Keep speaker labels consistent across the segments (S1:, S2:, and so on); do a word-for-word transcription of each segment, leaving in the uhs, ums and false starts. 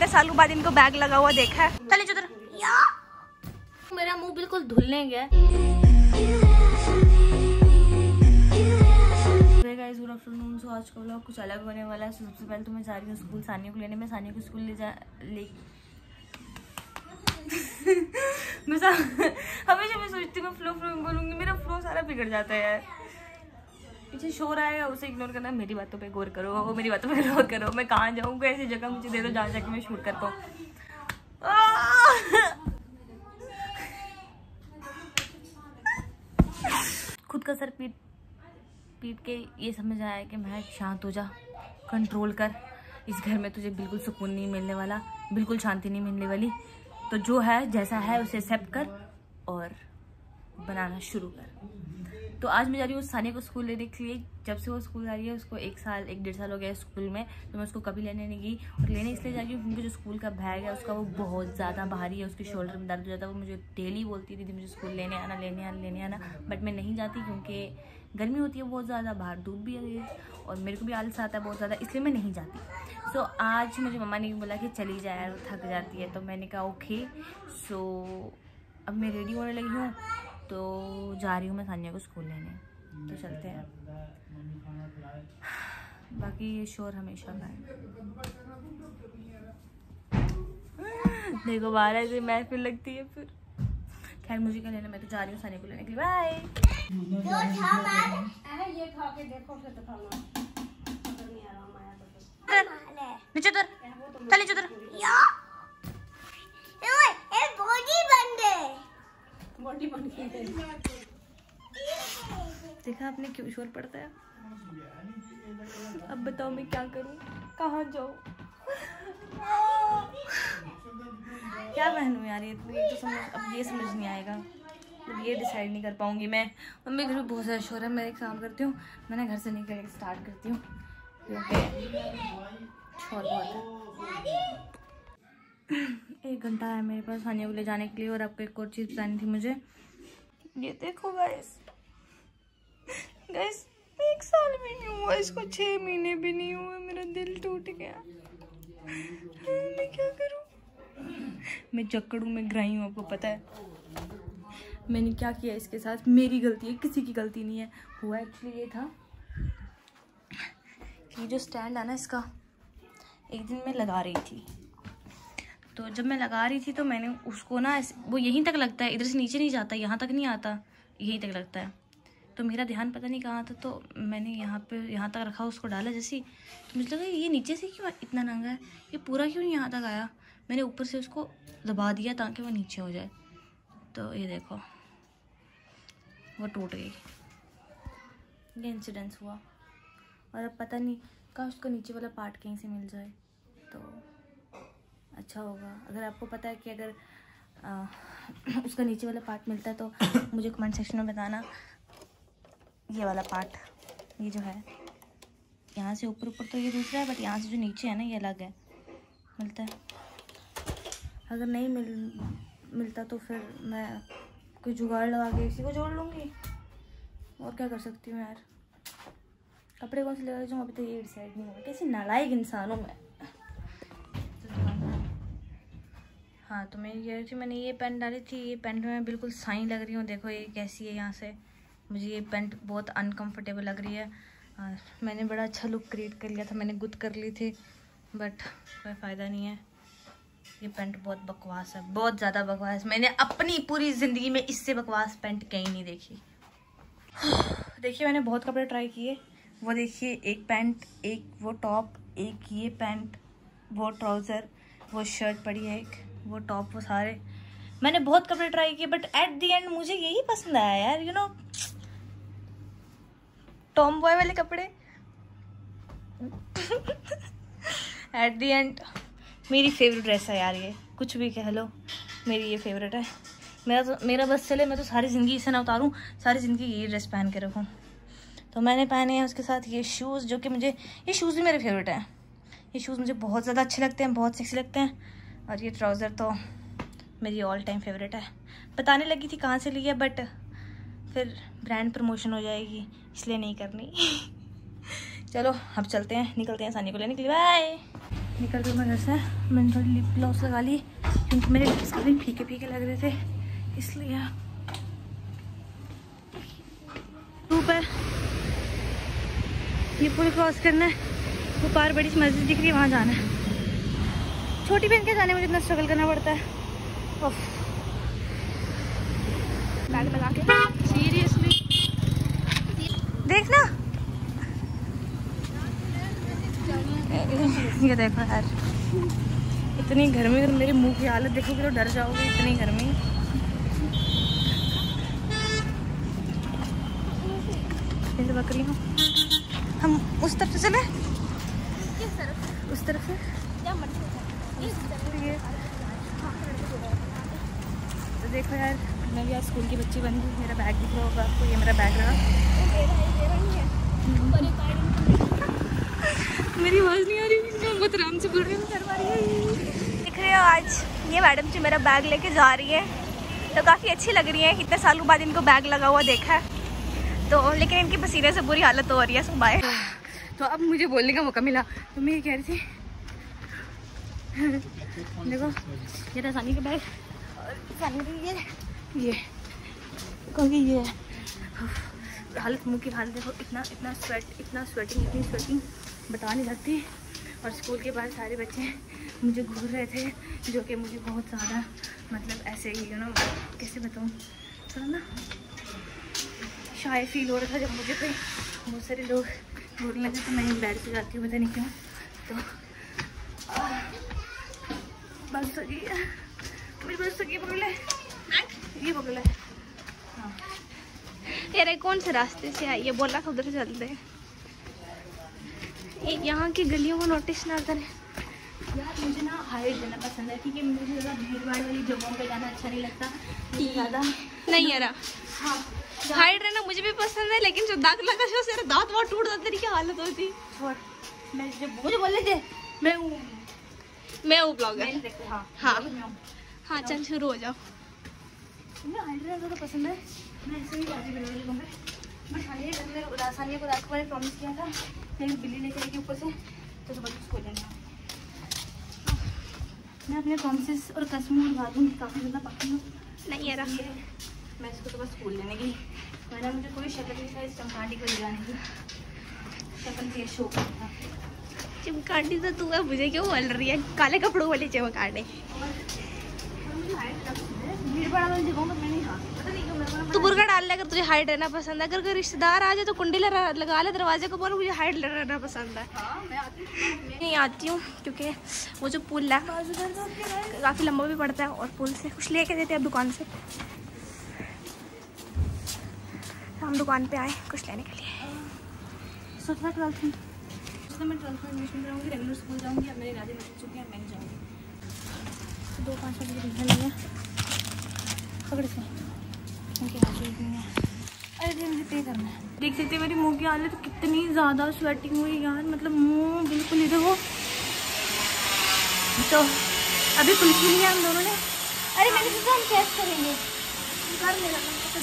S1: इतने सालों बाद इनको बैग लगा हुआ देखा है। चलिए चुतर, मेरा मुंह बिल्कुल धुलने गया। Guys good afternoon. सो आज का व्लॉग कुछ अलग होने वाला है। सबसे पहले तो मैं जा रही हूँ स्कूल सानिया को लेने। मैं सानिया को स्कूल ले जा ले मैं हमेशा मैं सोचती हूँ मैं फ्लो फ्लो बोलूँगी, मेरा फ्लो सारा बिगड़ जाता है यार। पीछे शोर आएगा उसे इग्नोर करना, मेरी बातों पे गौर करो, मेरी बातों पे गौर करो। मैं कहाँ जाऊँ, कोई ऐसी जगह मुझे दे दो जहाँ जाके मैं शूट कर पाऊँ। खुद का सर पीट पीट के ये समझ आया कि मैं शांत हो जा, कंट्रोल कर। इस घर में तुझे बिल्कुल सुकून नहीं मिलने वाला, बिल्कुल शांति नहीं मिलने वाली। तो जो है जैसा है उसे एक्सेप्ट कर और बनाना शुरू कर। तो आज मैं जा रही हूँ सानिया को स्कूल लेने के लिए। जब से वो स्कूल आ रही है उसको एक साल एक डेढ़ साल हो गया स्कूल में, तो मैं उसको कभी लेने नहीं गई। और लेने इसलिए जा रही हूँ क्योंकि जो स्कूल का बैग है उसका वो बहुत ज़्यादा भारी है, उसके शोल्डर में दर्द हो जाता है। वो मुझे डेली बोलती थी मुझे स्कूल लेने आना लेने आना लेने आना, बट मैं नहीं जाती क्योंकि गर्मी होती है बहुत ज़्यादा, बाहर धूप भी है और मेरे को भी आलस आता है बहुत ज़्यादा, इसलिए मैं नहीं जाती। सो so, आज मुझे मम्मा ने बोला कि चली जाए यार, वो थक जाती है। तो मैंने कहा ओके। सो so, अब मैं रेडी होने लगी हूँ, तो जा रही हूँ मैं सानिया को स्कूल लेने। तो चलते हैं। बाकी ये शोर हमेशा का है। देखो बारह से महफिल लगती है फिर। खैर मुझे क्या लेना, मैं तो जा रही हूँ सानिया को लेने के लिए। बाय। नीचे उतर, चल नीचे उतर। बॉडी बन गई। देखा आपने क्यों शोर पड़ता है। अब बताओ मैं क्या करूं, कहाँ जाऊं, क्या पहनूं यार। ये तो, ये तो समझ अब ये समझ नहीं आएगा, अब ये डिसाइड नहीं कर पाऊंगी मैं। मम्मी घर में बहुत ज़्यादा शोर है। मैं एक काम करती हूँ, मैं ना घर से निकल के स्टार्ट करती हूँ क्योंकि शोर बहुत है। एक घंटा है मेरे पास सानिया को ले जाने के लिए। और आपको एक और चीज़ बतानी थी मुझे। ये देखो गाइस, गाइस एक साल भी नहीं हुआ इसको, छः महीने भी नहीं हुए, मेरा दिल टूट गया। मैं क्या करूं, मैं जक्कड़ू में ग्राई हूँ। आपको पता है मैंने क्या किया इसके साथ, मेरी गलती है, किसी की गलती नहीं है। हुआ एक्चुअली ये था कि जो स्टैंड है ना इसका, एक दिन मैं लगा रही थी। तो जब मैं लगा रही थी तो मैंने उसको ना, वो यहीं तक लगता है, इधर से नीचे नहीं जाता, यहाँ तक नहीं आता, यहीं तक लगता है। तो मेरा ध्यान पता नहीं कहाँ था, तो मैंने यहाँ पे यहाँ तक रखा, उसको डाला जैसे, तो मुझे लगा ये नीचे से क्यों इतना नंगा है, ये पूरा क्यों नहीं यहाँ तक आया। मैंने ऊपर से उसको दबा दिया ताकि वो नीचे हो जाए। तो ये देखो वो टूट गई। ये इंसिडेंस हुआ। और अब पता नहीं कहाँ उसका नीचे वाला पार्ट कहीं से मिल जाए तो अच्छा होगा। अगर आपको पता है कि अगर आ, उसका नीचे वाला पार्ट मिलता है तो मुझे कमेंट सेक्शन में बताना। ये वाला पार्ट, ये जो है यहाँ से ऊपर ऊपर तो ये दूसरा है, बट यहाँ से जो नीचे है ना ये अलग है, मिलता है। अगर नहीं मिल मिलता तो फिर मैं कोई जुगाड़ लगा के इसी को जोड़ लूँगी। और क्या कर सकती हूँ यार। कपड़े कौन से लगा जो अभी तो ये डिसाइड नहीं हुआ। कैसी नालायक इंसान हूँ मैं। हाँ तो मैं ये थी, मैंने ये पैंट डाली थी। ये पैंट में बिल्कुल साई लग रही हूँ। देखो ये कैसी है, यहाँ से मुझे ये पैंट बहुत अनकंफर्टेबल लग रही है। और मैंने बड़ा अच्छा लुक क्रिएट कर लिया था, मैंने गुद कर ली थी, बट कोई फ़ायदा नहीं है। ये पैंट बहुत बकवास है, बहुत ज़्यादा बकवास। मैंने अपनी पूरी ज़िंदगी में इससे बकवास पैंट कहीं नहीं देखी। देखिए मैंने बहुत कपड़े ट्राई किए। वो देखिए एक पैंट, एक वो टॉप, एक ये पैंट, वो ट्राउज़र, वो शर्ट पड़ी है, एक वो टॉप, वो सारे मैंने बहुत कपड़े ट्राई किए, बट एट द एंड मुझे यही पसंद आया यार। यू नो टॉम बॉय वाले कपड़े। एट द एंड मेरी फेवरेट ड्रेस है यार ये, कुछ भी कह लो, मेरी ये फेवरेट है। मेरा तो मेरा बस चले, मैं तो सारी ज़िंदगी इसे ना उतारूं, सारी ज़िंदगी ये ड्रेस पहन के रखूं। तो मैंने पहने हैं उसके साथ ये शूज़, जो कि मुझे, ये शूज़ भी मेरे फेवरेट हैं। ये शूज़ मुझे बहुत ज़्यादा अच्छे लगते हैं, बहुत सेक्सी लगते हैं। और ये ट्राउज़र तो मेरी ऑल टाइम फेवरेट है। बताने लगी थी कहाँ से लिया, बट फिर ब्रांड प्रमोशन हो जाएगी, इसलिए नहीं करनी। चलो अब चलते हैं, निकलते हैं सानिया को लेने के लिए। बाय। निकल गई मैं घर से। मैंने थोड़ी लिप ग्लॉस लगा ली क्योंकि मेरे लिप्स काफ़ी फीके फीके लग रहे थे, इसलिए। धूप है, ये पुल क्रॉस करना है, वो पार बड़ी सी मस्जिद दिख रही है, वहाँ जाना है। छोटी बहन के जाने में इतना स्ट्रगल करना पड़ता है। बैग लगा के सीरियसली देखना, ये देखो यार, इतनी गर्मी, अगर मेरे मुंह की हालत देखोगे तो डर जाओगे, इतनी गर्मी। जैसे बकरी हूँ। हम उस तरफ से चले,
S2: किस तरफ?
S1: उस तरफ से
S2: क्या मर्जी है।
S1: तो देखो यार, मैं भी आज स्कूल की बच्ची बन गई। मेरा बैग दिख रहा होगा आपको, ये मेरा बैग रहा। मेरी आवाज़ नहीं आ रही, मैं बहुत आराम से बोल रही हूँ।
S2: दिख रहे हो, आज ये मैडम जी मेरा बैग लेके जा रही है, तो काफ़ी अच्छी लग रही है। इतने सालों बाद इनको बैग लगा हुआ देखा है तो, लेकिन इनकी पसीने से बुरी हालत हो रही है सुबह।
S1: तो अब मुझे बोलने का मौका मिला, तो मैं ये कह रही थी देखो ये था सानी का बैग, और सानी ये ये क्योंकि ये हालत, मुँह की हालत देखो, इतना इतना स्वेट, इतना स्वेटिंग, इतनी स्वेटिंग बता नहीं सकती। और स्कूल के बाद सारे बच्चे मुझे घूर रहे थे, जो कि मुझे बहुत ज़्यादा मतलब ऐसे ही यू नो कैसे बताऊँ, थोड़ा ना शाय फील हो रहा था जब मुझे कोई बहुत सारे लोग घूरने लगे। तो मैं बैठ से जाती हूँ, पता नहीं क्यों। तो बस सही है, मेरी बस सही पकड़ ले, ये पकड़ ले। हाँ
S2: यार कौन से रास्ते से आई है, बोला था उधर से चलते हैं। यहाँ की गलियों को नोटिस ना करें
S1: यार। मुझे ना हाइट देना पसंद है, ठीक है, मुझे ज़्यादा भीड़ भाड़ वाली जगहों पे जाना अच्छा नहीं लगता ज़्यादा।
S2: नहीं यार, हाँ हाइट रहना मुझे भी पसंद है, लेकिन जो दाग लगा से मेरे दांत बहुत टूट जाते, तेरी क्या हालत होती।
S1: मैं जब मुझे बोल रहे थे मैं हूँ,
S2: मैं हूँ ब्लॉगर।
S1: हाँ
S2: हाँ हाँ चल शुरू हो जाओ।
S1: मुझे हाइट रहना ज़्यादा पसंद है, मैं ऐसे ही जाती हूँ जगहों पे। बट हाल ही में उदासानिया को रात को मैंने प्रॉमिस किया था, मेरी बिल्ली लेकर आएगी ऊपर से, तो सुबह उसको लेना। मैं अपने प्रॉमिसेस और कसमों और वादों की काफ़ी ज़्यादा पक्की हूँ।
S2: नहीं यार,
S1: मैं इसको तो बस स्कूल लेने की, मैंने मुझे कोई शक्ल नहीं था इस चमकांडी को ले जाने की, शक्ल से शो था।
S2: चिमकांडी तो तू है, मुझे क्यों बोल रही है काले कपड़ों वाली चिमकांडी।
S1: भीड़ भाड़ वाली जगहों में मैं नहीं, हाँ पता नहीं क्यों मेरे को
S2: तू बुर्का डाल ले अगर तुझे हाइट रहना पसंद है। अगर कोई रिश्तेदार आ जाए तो कुंडी लगा ले दरवाजे को, बोल मुझे हाइट रहना पसंद है।
S1: हाँ मैं आती हूँ,
S2: नहीं आती हूँ क्योंकि वो जो पुल है काफ़ी लंबा भी पड़ता है, और पुल से कुछ लेके देते हैं दुकान से। हम दुकान पे आए कुछ लेने के लिए।
S1: सोचा ट्वेल्थ में, उसने मैं ट्वेल्थ में एडमिशन कराऊंगी, रेगुलर स्कूल जाऊंगी। अब मेरे इरादे बदल चुके हैं, मैं नहीं जाऊँगी। दो पाँच बजे रिजल्ट नहीं है, पकड़ से उनके हाथ में नहीं है। अरे जी मुझे पे करना है। देख सकते हैं मेरी मुंह की हालत कितनी ज़्यादा स्वेटिंग हुई यार, मतलब मुंह बिल्कुल इधर हो। तो अभी कुल्फी लिया हम दोनों ने। अरे मैंने सोचा हम कैश करेंगे, कर लेना।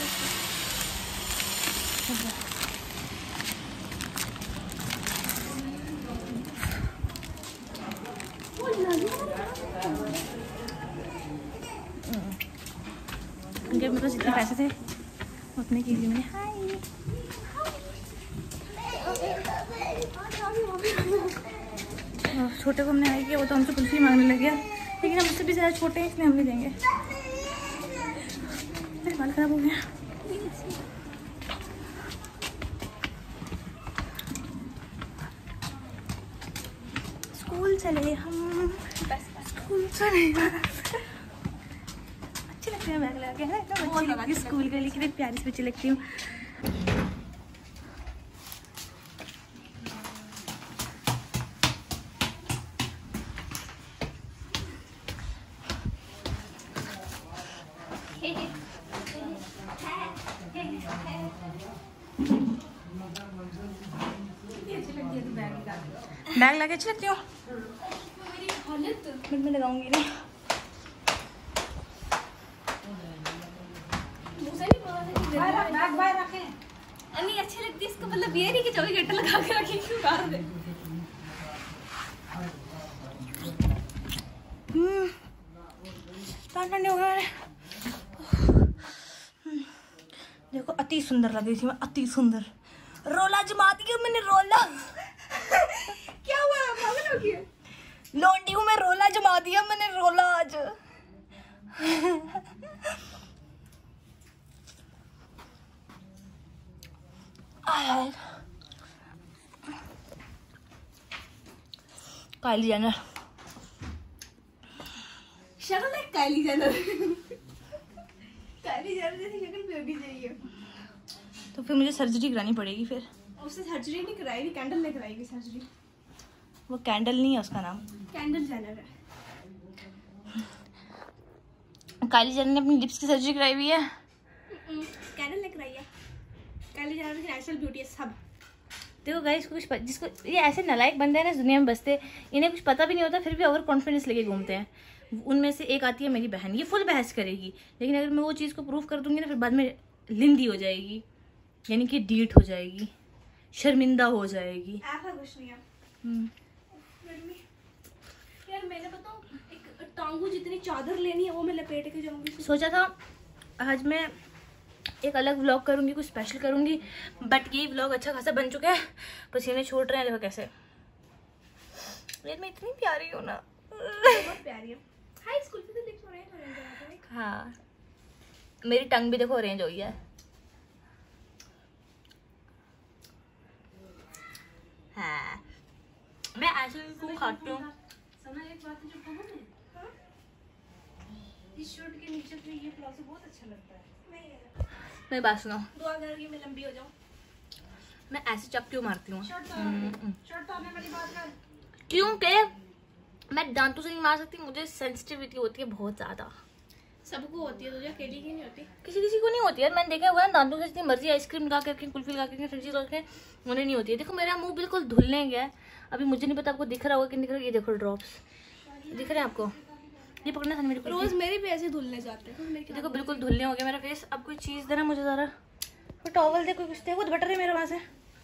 S1: मेरे पास जितने पैसे थे उतने के लिए मैंने छोटे को हमने हाई किया, वो तो हमसे कुल्फी मांगने लग गया, लेकिन हम उससे भी ज़्यादा छोटे हैं इसलिए हम नहीं देंगे। मेरे बाल खराब हो गया। स्कूल चले हम, स्कूल चले। अच्छी लगती है बैग लगा के, है ना, एकदम अच्छी लगती है स्कूल के लिए, कितनी प्यारी सी बच्ची लगती हूँ। बैग लगा के अच्छी लगती हूँ। मिनट में लगाऊंगी ना, बैग बाहर रखें।
S2: नहीं अच्छी लगती है, इसका मतलब ये नहीं कि चौबीस घंटे लगा के रखें, क्यों बाहर दे।
S1: कान ठंडे हो गए। देखो अति सुंदर लग रही थी मैं, अति सुंदर। रोला जमा दिया मैंने, रोला।
S2: क्या हुआ, पागल हो गया?
S1: लौंडी हूँ मैं, रोला जमा दिया मैंने, रोला आज। काइली जेनर,
S2: शक्ल है काइली जेनर। काइली जेनर जैसी शक्ल भी होनी चाहिए।
S1: तो फिर मुझे सर्जरी करानी पड़ेगी फिर।
S2: उससे सर्जरी नहीं कराएगी, कैंडल ने कराएगी सर्जरी।
S1: वो कैंडल नहीं है उसका नाम,
S2: कैंडल जेनर है।
S1: काइली जेनर ने अपनी लिप्स की सर्जरी कराई हुई है।
S2: कैंडल ने कराई है। काइली जेनर की नेचुरल ब्यूटी है सब।
S1: देखो गाइस, कुछ प... जिसको ये ऐसे नालायक बंदे हैं ना इस दुनिया में बसते, इन्हें कुछ पता भी नहीं होता, फिर भी ओवर कॉन्फिडेंस लेके घूमते हैं। उनमें से एक आती है मेरी बहन, ये फुल बहस करेगी, लेकिन अगर मैं वो चीज़ को प्रूफ कर दूंगी ना, फिर बाद में लिंदी हो जाएगी, यानी कि डीट हो जाएगी, शर्मिंदा हो जाएगी।
S2: ऐसा कुछ नहीं है यार। मैंने बताऊं, एक टांगू जितनी चादर लेनी है वो मैं लपेट के जाऊंगी।
S1: सोचा था आज मैं एक अलग व्लॉग करूंगी, कुछ स्पेशल करूंगी, बट ये व्लॉग अच्छा खासा बन चुका है। पसीने छूट रहे हैं, देखो कैसे। यार मैं इतनी प्यारी हूँ ना,
S2: बहुत प्यारी है। हाई स्कूल पे तो देख रहे हैं।
S1: हाँ, मेरी टंग भी देखो अरेंज हुई है। हाँ, मैं ऐसे ही खूब खाती हूँ।
S2: सना एक बात है जो कहूँ मैं, हाँ? इस शर्ट के नीचे तो ये प्लाजो बहुत अच्छा लगता है।
S1: मेरी बात सुनो,
S2: दुआ करके मैं लंबी हो जाऊँ।
S1: मैं ऐसे चपटी मारती हूँ
S2: शर्ट तो आने वाली बात है,
S1: क्योंकि मैं दांतों से नहीं मार सकती, मुझे सेंसिटिविटी होती है बहुत ज्यादा।
S2: सबको होती है, तुझे अकेली की नहीं होती।
S1: किसी किसी को नहीं होती है। मैंने देखा हुआ है दांतों से जितनी मर्जी आइसक्रीम लगा करके, कुल्फी लगा करके, फ्रिज लगा करके, उन्हें नहीं होती है। देखो मेरा मुंह बिल्कुल धुलने गया है। अभी मुझे नहीं पता आपको दिख रहा होगा कि नहीं दिख रहा। ये देखो ड्रॉप्स दिख रहे हैं आपको, ये पकड़ना था मेरे को।
S2: रोज मेरे भी ऐसे धुलने जाते हैं।
S1: देखो बिल्कुल धुलने हो गया मेरा फेस। अब कोई चीज देना मुझे जरा, कोई टॉवल दे, कोई कुछ दे। वो बटर है मेरे वहां से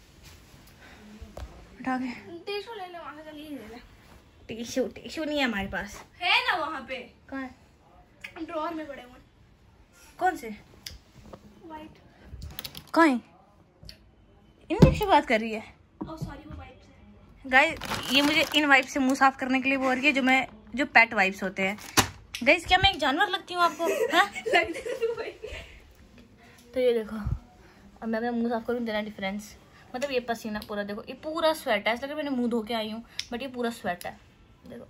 S1: उठा के।
S2: टिश्यू ले ले वहां से, चलिए ले ले।
S1: टिश्यू टिश्यू नहीं है हमारे पास।
S2: है ना वहाँ पे,
S1: कहाँ है?
S2: ड्रॉअर में पड़े हुए।
S1: कौन से?
S2: वाइट।
S1: कहाँ है? इन से बात कर रही है।
S2: ओह सॉरी, वो वाइप्स है।
S1: गाइस ये मुझे इन वाइप से मुंह साफ करने के लिए बोल रही है, जो मैं जो पेट वाइप्स होते हैं। गाइस क्या मैं एक जानवर लगती हूँ आपको? हाँ तो ये देखो, अब मैं अपना मुंह साफ करूँ, देना डिफरेंस। मतलब ये पसीना पूरा देखो, ये पूरा स्वेट है। ऐसा लग रहा है मैंने मुंह धो के आई हूँ, बट ये पूरा स्वेट है। देखो,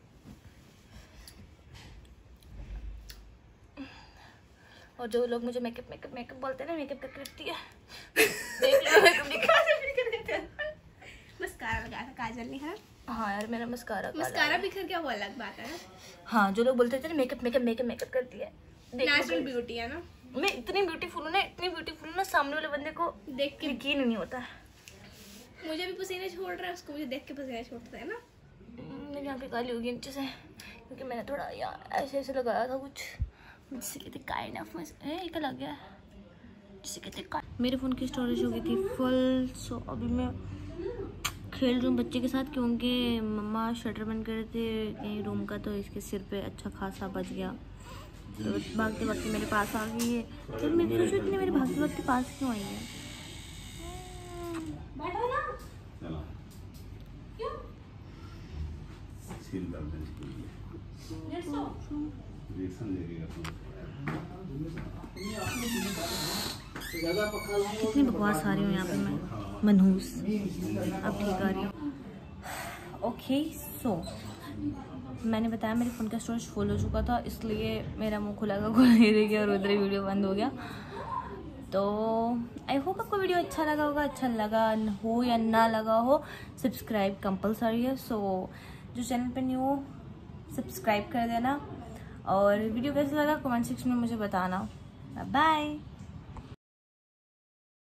S1: और जो लोग मुझे मेकअप मेकअप मेकअप बोलते हैं ना, मेकअप करके रखती है। देख लो मेकअप नहीं,
S2: मस्कारा लगाया था, काजल नहीं है।
S1: हाँ यार मेरा मस्कारा
S2: मस्कारा बिखर गया, वो अलग बात है।
S1: हाँ, जो लोग बोलते थे ना मेकअप मेकअप मेकअप मेकअप करती है,
S2: नेचुरल ब्यूटी है ना।
S1: मैं इतनी ब्यूटीफुल हूँ ना, इतनी ब्यूटीफुल हूँ ना, सामने वाले बंदे को
S2: देख के
S1: यकीन नहीं होता।
S2: मुझे भी पसीने छोड़ रहा है, उसको मुझे देख के पसीने छोड़ता है ना।
S1: मेरी यहाँ पे काली होगी नीचे से, क्योंकि मैंने थोड़ा यार ऐसे ऐसे लगाया था कुछ, जिससे कहते काइंड ऑफ एक लग गया, जिससे कहते। मेरे फ़ोन की स्टोरेज हो गई थी फुल। सो अभी मैं खेल रही हूँ बच्चे के साथ, क्योंकि मम्मा शटर बंद कर रहे थे कहीं रूम का, तो इसके सिर पे अच्छा खासा बच गया। तो भागते भागते मेरे पास आ गई है। फिर मैं सोचूं इतनी मेरे भागते भागते पास क्यों आई है?
S2: बैठो ना। क्यों?
S1: कितनी बकवास आ रही हूँ यहाँ पे मैं, मनहूस। अब ठीक आ रही हूँ। ओके सो मैंने बताया मेरे फ़ोन का स्टोरेज फुल हो चुका था, इसलिए मेरा मुंह खुला का खुला ही रह गया और उधर ही वीडियो बंद हो गया। तो आई होप आपको वीडियो अच्छा लगा होगा। अच्छा लगा हो या ना लगा हो, सब्सक्राइब कंपलसरी है। सो जो चैनल पर न्यू हो सब्सक्राइब कर देना, और वीडियो कैसा लगा कमेंट सेक्शन में मुझे बताना। बाय।